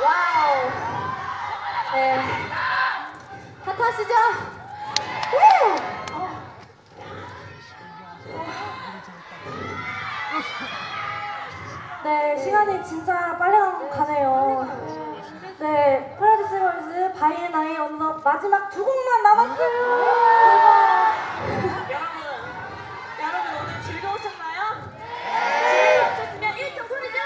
와우. 네. 핫하시죠? 네, 시간이 진짜 빨리 가네요. 네, 파라디스 걸즈 바이앤아이 언더 마지막 두 곡만 남았어요. 여러분 오늘 즐거우셨나요? 즐거우셨으면 1등 소리 질러!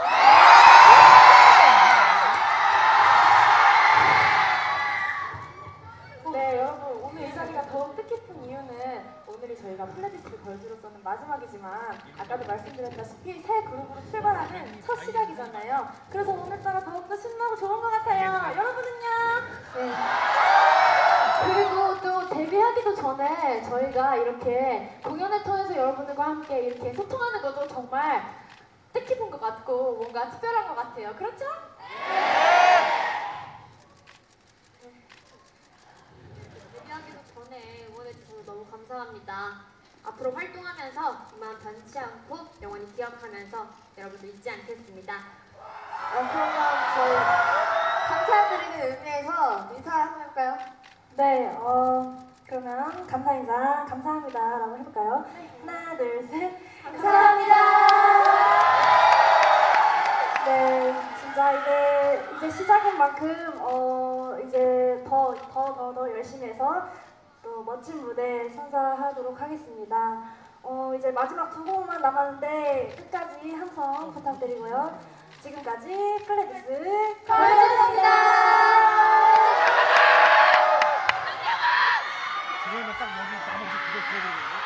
네, 여러분 오늘 이 자리가 더욱 뜻깊은 이유는 오늘이 저희가 플레디스 걸즈로서는 마지막이지만 아까도 말씀드렸다시피 새 그룹으로 출발하는 첫 시작이잖아요. 그래서 오늘따라 더욱더 신나고 좋은 것 같아요. 여러분은요? 네. 그리고 또 데뷔하기도 전에 저희가 이렇게 공연을 통해서 여러분들과 함께 이렇게 소통하는 것도 정말 뜻깊은 것 같고 뭔가 특별한 것 같아요. 그렇죠? 데뷔하기도 전에 응원해주셔서 너무 감사합니다. 앞으로 활동하면서 이만 변치 않고 영원히 기억하면서 여러분들 잊지 않겠습니다. 그러면 저희 감사드리는 의미에서 인사 한번 해볼까요? 네, 그러면 감사 인사 감사합니다 라고 해볼까요? 하나, 둘, 셋. 감사합니다. 네, 진짜 이제 시작인 만큼 이제 더 열심히 해서 또 멋진 무대 선사하도록 하겠습니다. 이제 마지막 두 곡만 남았는데 끝까지 함성 부탁드리고요. 지금까지 플레디스 고맙습니다. 지금은 딱 여기 나머지 그거 들어보고